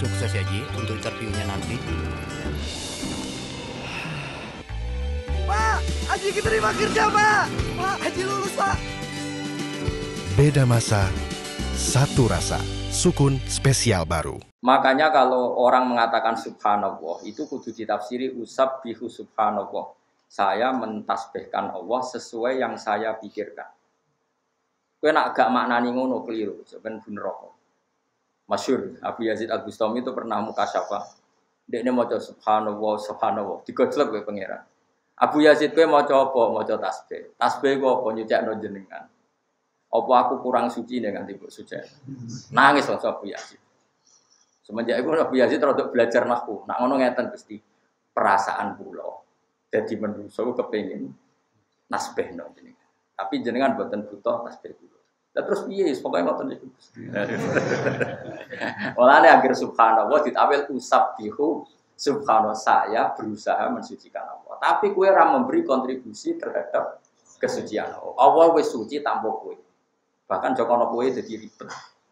Sukses ya Ji untuk interviewnya nanti. Pak, Haji diterima kerja Pak. Pak, Haji lulus Pak. Beda masa, satu rasa. Sukun spesial baru. Makanya kalau orang mengatakan subhanallah itu kudu ditafsiri usabbihu subhanallah. Saya mentasbihkan Allah sesuai yang saya pikirkan. Kowe nak gak maknani ngono keliru, sampeyan bener kok. Masyhur Abu Yazid Al-Bustami itu pernah mukasyafah. Dekne maca subhanallah subhanallah, digojlok kowe pangeran. Abu Yazid kowe maca apa? Maca tasbih. Tasbih ku apa nyucikno jenengan. Apa aku kurang suci nek nganti mbok suci. Nangis lho Abu Yazid. Semenjak itu Abu Yazid rada belajar nahwu. Nak ngono ngeten Gusti. Perasaan kula dadi menungso kepengin nasbihno jenengan. Tapi jenengan mboten butuh tasbih kula. Lah terus piye pokoke ngoten niku. Walane akhir subhanallah ditawil usabbihu subhanallah saya berusaha mensucikan Allah. Tapi kowe ora memberi kontribusi terhadap kesucian Allah. Allah wis suci tanpa kowe. Bahkan jokono kowe dadi ribet.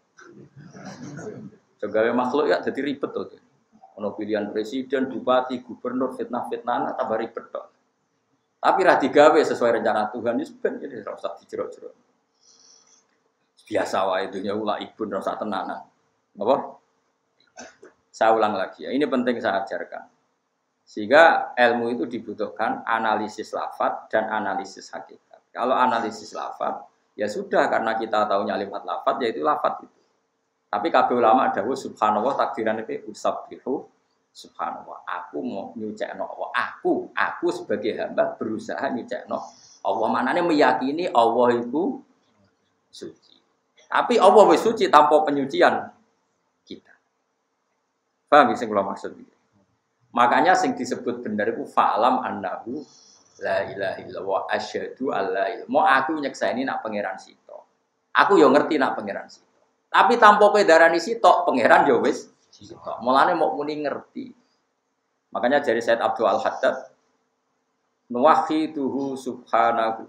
Segawe makhluk ya dadi ribet to. Ono pilihan presiden, bupati, gubernur, fitnah-fitnah tambah ribet to. Tapi ra digawe sesuai rencana Tuhan wis ben iki ora usah dijero-jero. Biasa wae dunya ulah ibun ora usah tenanan. Apa? Saya ulang lagi ya. Ini penting saya ajarkan. Sehingga ilmu itu dibutuhkan analisis lafaz dan analisis hakikat. Kalau analisis lafaz ya sudah karena kita tahunya lewat lafaz yaitu lafaz itu. Tapi kabeh ulama dawuh subhanallah takdiran itu usabbihu subhanallah. Aku mau nyucikno Allah. Aku sebagai hamba berusaha nyucikno Allah. Manane meyakini Allah itu suci. Tapi Allah wis suci tanpa penyucian kita. Paham sing kula maksud iki? Makanya sing disebut bener iku fa'lam annahu la ilaha illallah asyhadu alla ilaha. Mau aku nyekseni nak pangeran sito. Aku yo ngerti nak pangeran sito. Tapi tanpa kowe darani sitok, pangeran yo wis sitok. Mulane mok muni ngerti. Makanya dari Said Abdul Al-Haddad nuwahhiduhu subhanahu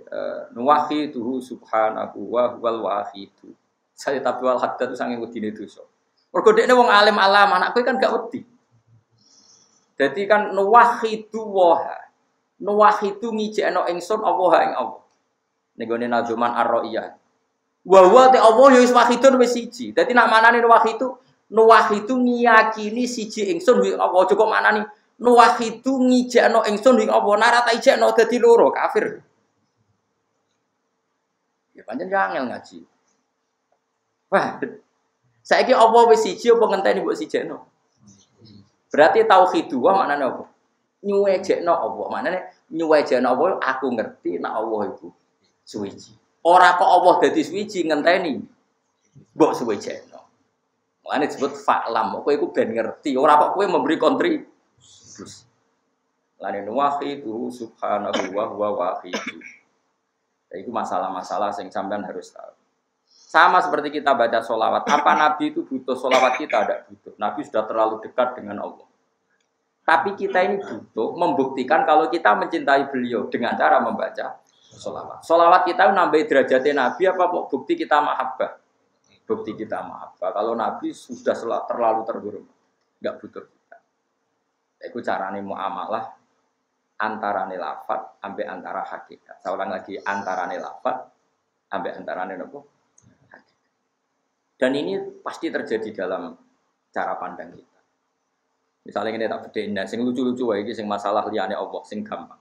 wa huwal wahidu. Said Abdul Al-Haddad itu saking wedine dosa. Mergo dekne wong alim alam, anak kowe kan gak wedi. Dadi kan nuwahhidu ngijekno ingsun Allah ing Allah. Ning gone Nazuman Ar-Ra'iyah. Wa te Allah ya wis wahidun wis siji. Dadi nak manane nuwahidu ngiyakini siji ingsun ing Allah. Cukup manani nuwahidu ngijekno ingsun ing Allah. Nara ta ijekno dadi loro kafir. Ya pancen angel ngaji. Wah. Saiki Allah wis siji apa ngenteni mbok sijekno? Berarti tauhid wa maknane apa? Nyuwejekno Allah. Maknane nyuwejekno Allah aku ngerti nek Allah iku suci. Ora kok Allah dadi suci ngenteni mbok suwejekno. Mulane disebut fa'lam. Kowe iku ben ngerti, ora kok kowe memberi kontribusi. Lane wahidu subhanahu wa huwa wahidu. Itu masalah-masalah yang sampean harus tahu. Sama seperti kita baca sholawat. Apa Nabi itu butuh sholawat? Kita tidak butuh. Nabi sudah terlalu dekat dengan Allah. Tapi kita ini butuh membuktikan kalau kita mencintai beliau dengan cara membaca sholawat. Sholawat kita nambah derajatnya Nabi apa bukti kita mahabbah? Bukti kita mahabbah. Kalau Nabi sudah terlalu tergurung, nggak butuh kita. Itu caranya muamalah antarane lafaz sampai antara hakikat. Saya ulang lagi antarane lafaz sampai antarane apa? Dan ini pasti terjadi dalam cara pandang kita. Misalnya ini tak bedain, sing lucu-lucu wae iki sing masalah liyane Allah sing gampang.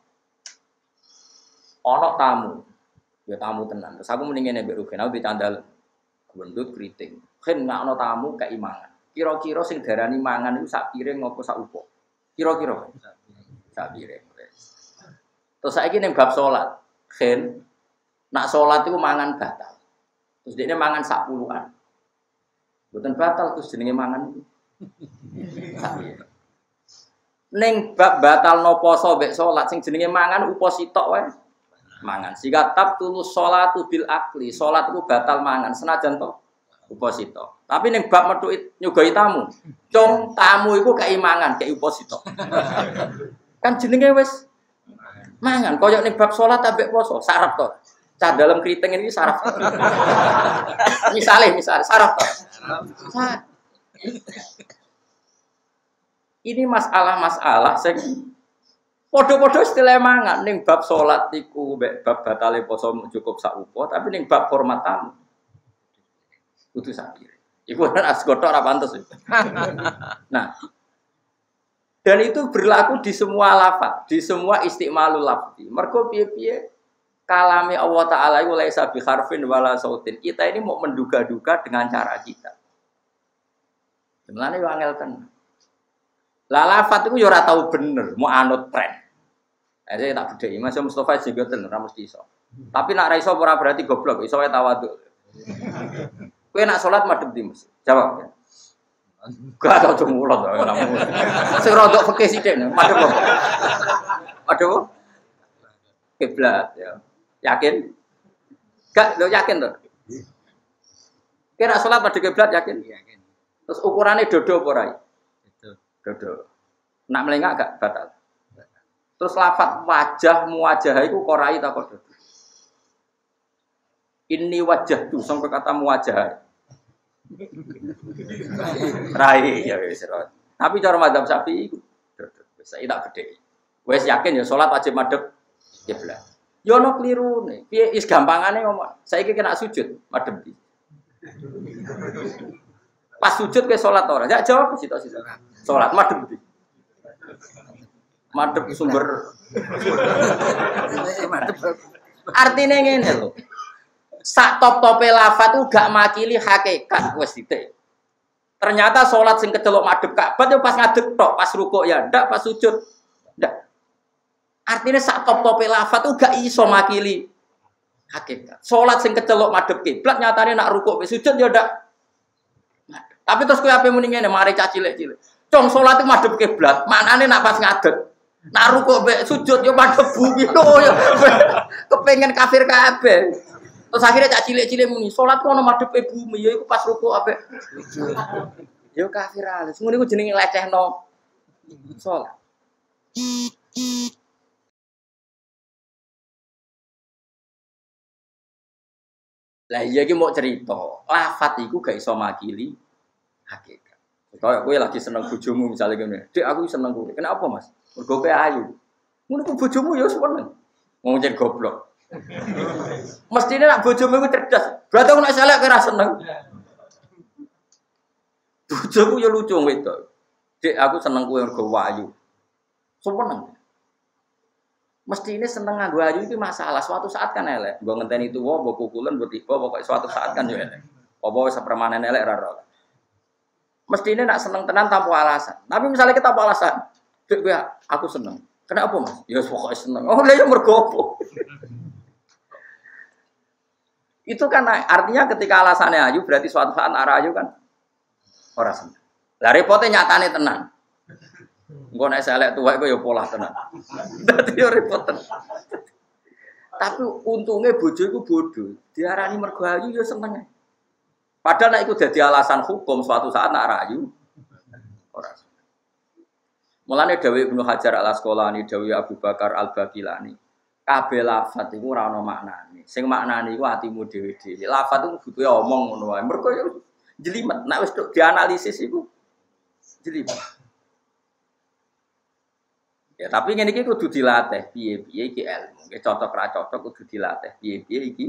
Ono tamu, ya tamu tenan. Terus aku mendingin mbek Rugen, aku dicandal gendut keriting. Ken gak ono tamu keimangan. Kira-kira sing darani mangan iku sak piring apa sak upo? Kira-kira sak piring. Terus saiki ning bab salat, Ken nak salat iku mangan batal. Terus dekne mangan sak puluhan. Mboten batal terus jenenge mangan. Ning bab batal no poso mbek salat sing jenenge mangan upo sitok wae. Mangan. Sika tab tulus sholatu bil akli. Salat iku batal mangan senajan to upo sitok. Tapi ning bab metu nyugoi tamu. Cung tamu iku keimangan, kei upo sitok. Kan jenenge wis mangan. Koyok ning bab salat ambek poso, saraf to. Cah dalam keriting ini saraf. Misale saraf to. Ini masalah-masalah sing padha-padha istilah mangan ning bab salat iku mbek bab batale poso cukup sak upo, tapi ning bab hormat tamu kudu sakire. Iku kan asgotok ora pantes. Nah, dan itu berlaku di semua lafaz, di semua istimalul lafzi. Mergo piye-piye kalame Allah Ta'ala itu laisa bi harfin wala sautin. Kita ini mau menduga-duga dengan cara kita. Sebenarnya yo angel tenan. Lah lafaz itu yo ora tau bener, mau anut tren. Saya tak bedheki, Mas Mustofa juga tenan ora mesti iso. Tapi nak ra iso ora berarti goblok, iso wae tawadhu. Kowe nak salat madhep ndi, Mas? Jawab ya. Gak tau cemulot ora mung. Sing rodok fikih sithik madhep apa? Madhep kiblat ya. Yakin? Gak lo yakin to? Kira salat madhep kiblat yakin? Yakin. Terus ukurannya dodo apa ora? Dodo. Nak melengak gak batal. Terus lafaz wajah muwajah iku korai ta kok dodo. Ini wajah tuh sampai kata muwajah. Rai ya wis. Tapi cara madzhab Syafi'i iku dodo. Wis tak bedheki. Wis yakin ya salat wajib madhep kiblat. Yo ono klirune. Piye is gampangane ngomong. Saiki kena sujud madhep iki. Pas sujud ke salat ora? Ya jawab sitok-sitok. Salat madhep iki. Madhep sumber. Artine ngene lho. Sak top-tope lafaz ku gak makili hakikat wis titik. Ternyata salat sing kecelok madhep Ka'bah yo pas ngadeg tok, pas rukuk ya ndak, pas sujud ndak. Artinya sak top-tope lafaz ku gak iso makili hakikat. Salat sing kecelok madhep kiblat nyatane nak rukuk wis sujud yo ndak. Tapi terus kowe ape muni ngene, mari cah cilik-cilik. Cung salat ku madhep kiblat, maknane nak pas ngadeg. Nak rukuk mek sujud yo madhep bumi lho yo. Kepengen kafir kabeh. Terus akhirnya cak cilik-cilik muni, salat ku ono madhepe bumi, ya iku pas rukuk apik. Yo kafir alis. Ngono iku jenenge lecehno salat. Lah iya iki mau cerita, lafaz iku gak iso makili hakikat. Kayak kowe lagi seneng bojomu misalnya ngene. Dik aku seneng kowe. Kenapa, Mas? Mergo kowe ayu. Ngono ku bojomu ya seneng. Wong jen goblok. Mestine nak bojomu iku cerdas. Berarti aku nek selek kira seneng. Bojoku ya lucu wedok. Dik aku seneng kowe mergo ayu. Seneng. Mestine seneng nganggo ayu iki masalah. Suatu saat kan elek. Nggo ngenteni tuwa, mbok kukulen, mbok tiba, pokoke suatu saat kan yo elek. Apa wis permanen elek ora. Mestine nak seneng tenan tanpa alasan. Tapi misalnya kita tanpa alasan, Dik kowe aku seneng. Kenapa, Mas? Ya pokoke seneng. Oh, lha ya mergo apa? Itu kan artinya ketika alasannya ayu berarti suatu saat arah ayu kan ora seneng. Lah repote nyatane tenan. Engko nek selek tuwek kok ya pola tenan. Dadi yo repot tenan. Tapi untungnya bojo iku bodoh. Diarani mergo ayu ya seneng. Padahal nek iku dadi alasan hukum suatu saat nek arah ayu ora seneng. Mulane dawuh Ibnu Hajar Al-Asqalani, dawuh Abu Bakar Al-Baqilani. Kabeh lafaz iku ora ana maknane. Sing maknane iku atimu dhewe-dhewe. Lafaz iku butuhe omong ngono wae. Mergo yo jelimet. Nek wis dianalisis iku jelimet. Ya tapi ngene iki kudu dilatih. Piye-piye iki ilmu. Nek cocok ra cocok kudu dilatih. Piye-piye iki.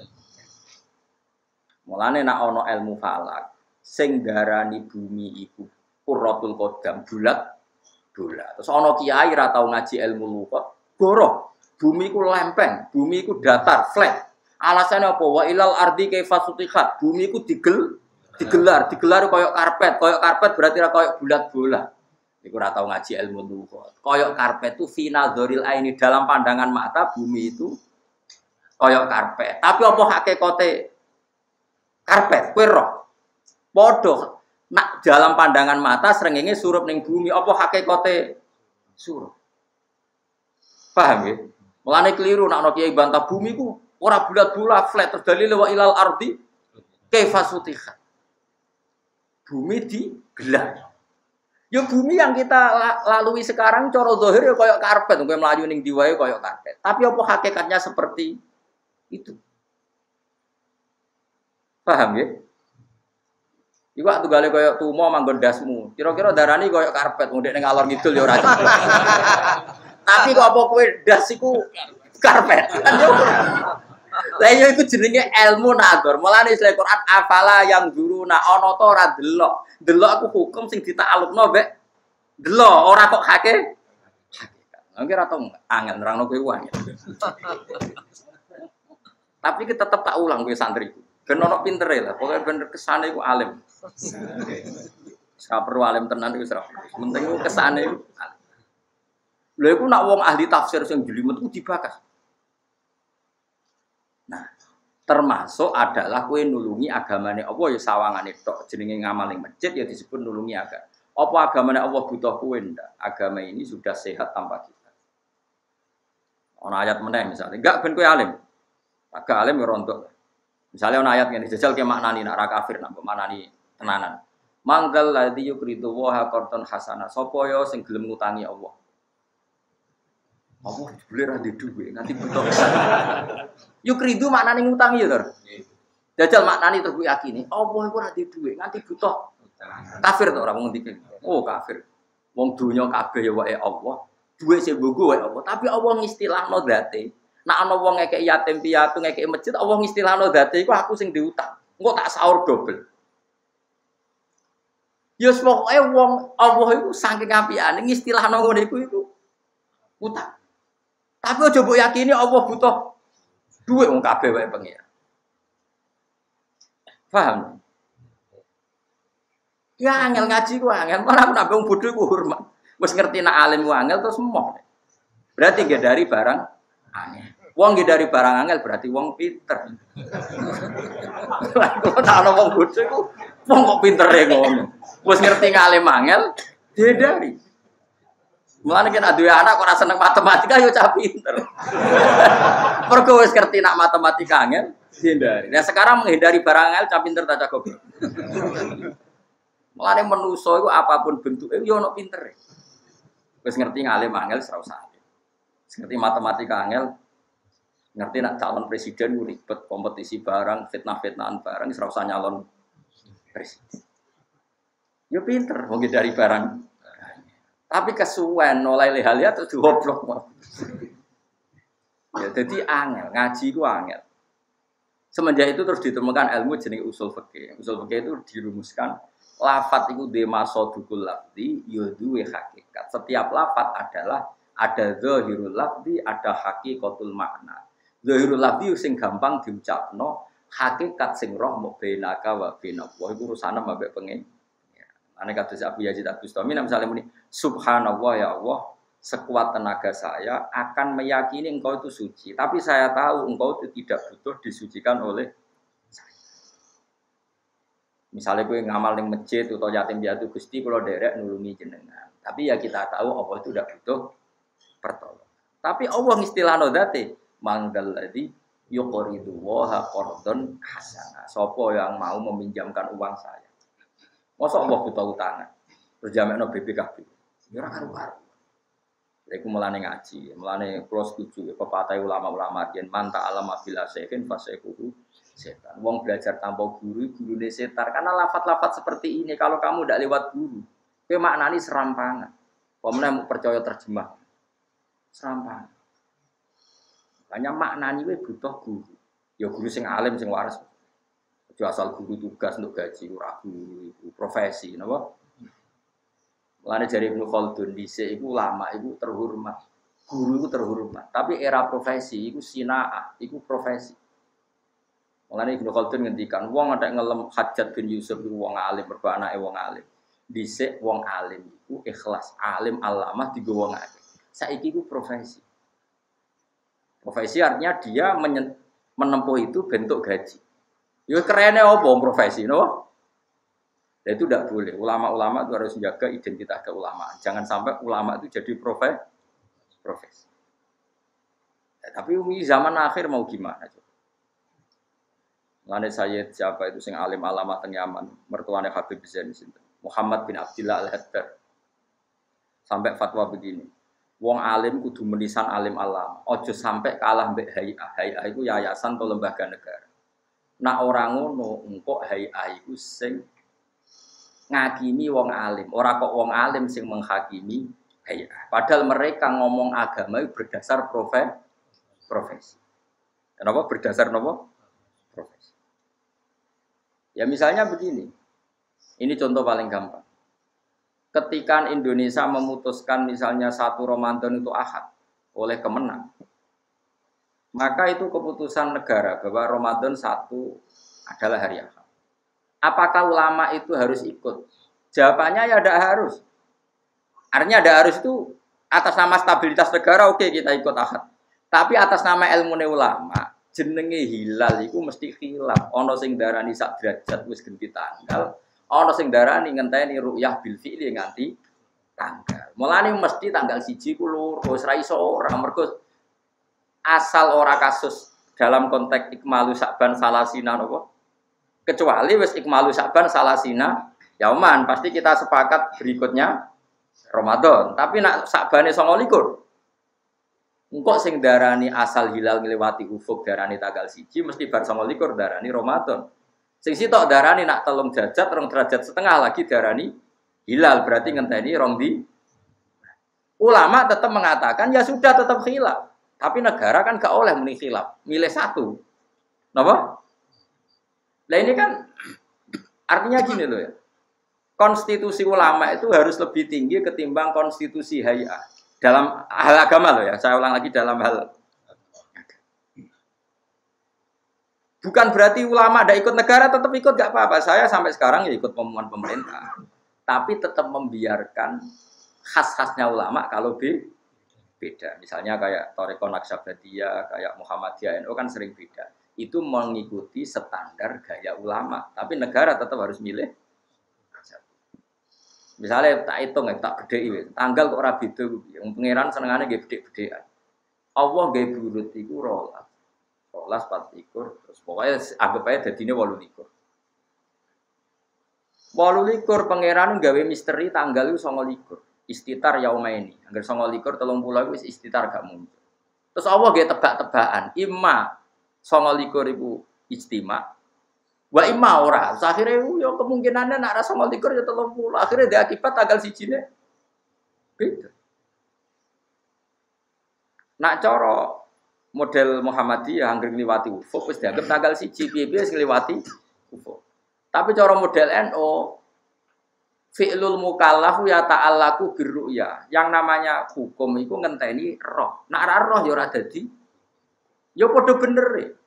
Mulane nek ana ilmu falak sing darani bumi iku Qurratul Qadam bulat. Terus ana kiai ra tau ngaji ilmu lugat, goroh. Bumi ku lempeng, bumi ku datar, flat. Alasannya apa? Wa ilal ardi kaifa sutihat. Bumi ku digelar koyok karpet berarti ra koyok bulat bola. Iku ora tau ngaji ilmu lugat. Koyok karpet itu final dzoril aini, dalam pandangan mata bumi itu koyok karpet. Tapi apa hakikate karpet? Kowe roh. Padha nak dalam pandangan mata srengenge surup ning bumi, apa hakikate surup? Paham ya? Mulane keliru nek ana kiai bantah bumi ku ora bulat-bulat flat terus dalile wa ilal ardi kaifa sutihat. Bumi digelar. Ya bumi yang kita lalui sekarang cara zahir ya koyo karpet, kowe mlayu ning ndi wae koyo karpet. Tapi apa hakikatnya seperti itu? Paham ya? Iku waktu gale koyo tumo manggon dasmu. Kira-kira darani koyo karpet ndek ning alor ngidul ya ora. Tapi kok apa kowe das iku karpet. Lah yo iku jenenge ilmu nador. Mulane Islam Quran afala yang guruna ana ta ora delok. Delok aku hukum sing ditaklukno mbek delok ora kok hakikat. Nggih ora tau angel nerangno kowe angel. Tapi kita tetap tak ulang kowe santri. Ben ono pintere lah, pokoke bener kesane iku alim. Ora perlu alim tenan iku ora. Penting iku kesane iku. Lha iku nak wong ahli tafsir sing jelimet ku dibakas. Nah, termasuk adalah kowe nulungi agamane Allah ya sawangane tok. Jenenge ngamal ning masjid ya disebut nulungi agama. Apa agamane Allah butuh kowe ndak? Agama ini sudah sehat tanpa kita. Ana ayat meneh misalnya, enggak ben kowe alim. Agak alim ya rontok. Misalnya ana ayat ngene, jajal ke maknani nak ra kafir nak maknani tenanan. Manggal ladzi yukridu wa qardan hasana. Sapa ya sing gelem ngutangi Allah? Allah boleh ra di dhuwit nganti butuh. Yukridu maknane ngutangi ya, Lur. Jajal maknani terus yakini, Allah iku ra di dhuwit nganti butuh. Kafir to ora wong ngendike. Oh, kafir. Wong donya kabeh ya wae Allah. Duwe sing mbunggu wae Allah, tapi Allah ngistilahno dzate. Nek ana wong ngekeki yatim piatu ngekeki masjid, Allah ngistilahno dzate iku aku sing diutang. Engko tak sahur dobel. Ya pokoke wong Allah iku saking apikane ngistilahno ngene iku utang. Tapi aja mbok yakini Allah butuh duit wong kabeh wae pengira. Paham? Ya angel ngaji ku angel, malah aku nambah wong bodho ku hormat. Wis ngerti nek alim ku angel terus emoh. Berarti nggih dari barang angel. Wong nggih dari barang angel berarti wong pinter. Lah kok ana wong bodho ku wong kok pintere ngono. Wis ngerti ngalim angel dari. Mulane kan duwe anak kok ora seneng matematika yo cah pinter. Mergo wis ngerti nak matematika angel dihindari. Nah sekarang menghindari barang angel cah pinter ta cah goblok. Mulane manusa iku apapun bentuke yo ono pintere. Wis ngerti ngalim angel ora usah. Ngerti matematika angel, ngerti nak calon presiden ku ribet kompetisi barang, fitnah-fitnahan barang ora usah nyalon presiden. Yo pinter wong dari barang. Tapi kesuwen oleh lehalia terus goblok. Ya jadi angel, ngaji ku angel. Semenjak itu terus ditemukan ilmu jenis usul fikih. Usul fikih itu dirumuskan lafat itu de masodukul lafzi ya duwe hakikat. Setiap lafat adalah ada zahirul lafzi, ada hakikatul makna. Zahirul lafzi sing gampang diucapno, hakikat sing roh mau bainaka wa bainallah iku urusane mbek pengen. Ane kados Abu Yazid Al-Bustami misalnya muni subhanallah ya Allah, sekuat tenaga saya akan meyakini engkau itu suci, tapi saya tahu engkau itu tidak butuh disucikan oleh saya. Misalnya gue ngamal ning masjid atau yatim piatu Gusti kula derek nulungi jenengan. Tapi ya kita tahu Allah itu tidak butuh pertolongan. Tapi Allah ngistilahno dzate manggal ladzi yuqridu wa qardan hasana. Sopo yang mau meminjamkan uang saya. Masa Allah buta utangan, terus jamekno BPKB. Ya ora karo-karo. Iku mulane ngaji, mulane kula setuju pepatah ulama-ulama yen manta alam bila sehin fasekuhu setan. Wong belajar tanpa guru, gurune setan. Karena lafat-lafat seperti ini kalau kamu ndak lewat guru, kowe maknani serampangan. Kok meneh mau percaya terjemah. Serampangan. Hanya maknani kowe butuh guru. Ya guru sing alim sing waras. Asal guru tugas untuk gaji ora guru itu profesi napa Mulane jare Ibnu Khaldun dhisik iku ulama iku terhormat guru iku terhormat tapi era profesi iku sinaah iku profesi Mulane Ibnu Khaldun ngendikan wong nek ngelem Hajjat bin Yusuf iku wong alim mergo anake wong alim dhisik wong alim iku ikhlas alim alamah digo wong akeh saiki iku profesi artinya dia menempuh itu bentuk gaji. Ya kerennya apa profesi, no? Dan itu tidak boleh. Ulama-ulama itu harus menjaga identitas keulamaan. Jangan sampai ulama itu jadi profesi. Ya, tapi zaman akhir mau gimana? Mulane Sayyid siapa itu sing alim alamat teng Yaman, mertuane Habib Zain sinten? Muhammad bin Abdullah Al-Haddad. Sampai fatwa begini. Wong alim kudu menisan alim alam. Ojo sampai kalah mbek HIA. HIA itu yayasan atau lembaga negara. Nak orang ngono engkok HIA iku sing ngakimi wong alim, ora kok wong alim sing menghakimi hayah. Padahal mereka ngomong agama itu berdasar profesi. Kenapa berdasar napa? Profesi. Ya misalnya begini. Ini contoh paling gampang. Ketika Indonesia memutuskan misalnya 1 Ramadan itu Ahad oleh Kemenang, maka itu keputusan negara bahwa Ramadan 1 adalah hari Ahad. Apakah ulama itu harus ikut? Jawabannya ya tidak harus. Artinya tidak harus itu atas nama stabilitas negara oke, kita ikut Ahad. Tapi atas nama ilmu ulama, jenenge hilal itu mesti khilaf. Ono sing darani sak derajat wis ganti tanggal, ono sing darani ngenteni ru'yah bil fi'li nganti tanggal. Mulane mesti tanggal 1 ku loro, wis ra iso ora mergo asal ora kasus dalam konteks ikmalu Sa'ban salasina napa? Kecuali wis ikmalu Sa'ban salasina yauman, pasti kita sepakat berikutnya Ramadan. Tapi nak Sa'bane 29. Engkau sing darani asal hilal ngliwati ufuk darani tanggal 1 mesti bar 29 darani Ramadan. Sing sitok darani nak 3 derajat, 2 derajat setengah lagi darani hilal, berarti ngenteni rong di. Ulama tetap mengatakan ya sudah tetap khilaf. Tapi negara kan gak oleh muni khilaf, milih satu. Napa? Lah ini kan artinya gini loh ya. Konstitusi ulama itu harus lebih tinggi ketimbang konstitusi hay'ah. Dalam hal agama loh ya, saya ulang lagi dalam hal. Bukan berarti ulama ada ikut negara, tetap ikut gak apa-apa. Saya sampai sekarang ya ikut pengumuman pemerintah. Tapi tetap membiarkan khas-khasnya ulama kalau beda. Misalnya kayak Thariqah Naqsyabandiyah, kayak Muhammadiyah NU kan sering beda. Itu mengikuti standar gaya ulama. Tapi negara tetap harus milih. Misalnya tak hitung, tak bedheki tanggal kok ora beda kuwi. Yang pangeran senengane nggih bedhek-bedhekan. Allah nggih burut iku 12. 12 24 terus pokoknya anggap ae dadine 28. 28 pangeran gawe misteri tanggal iku 29. Istitar yaumaini. Angger 29 30 iku wis istitar gak muncul. Terus Allah nggih tebak-tebakan, imma 29 iku ijtima. Wa imma ora. Akhire yo kemungkinannya nek ra 29 ya 30. Akhire dia akibat tanggal 1-ne beda. Nak cara model Muhammadiyah anggere ngliwati ufuk wis dianggap tanggal 1 piye-piye wis ngliwati ufuk. Tapi cara model NU fi'lul mukallaf ya ta'allaku birru'ya. Yang namanya hukum iku ngenteni roh. Nak ra roh ya ora dadi. Ya padha bener e.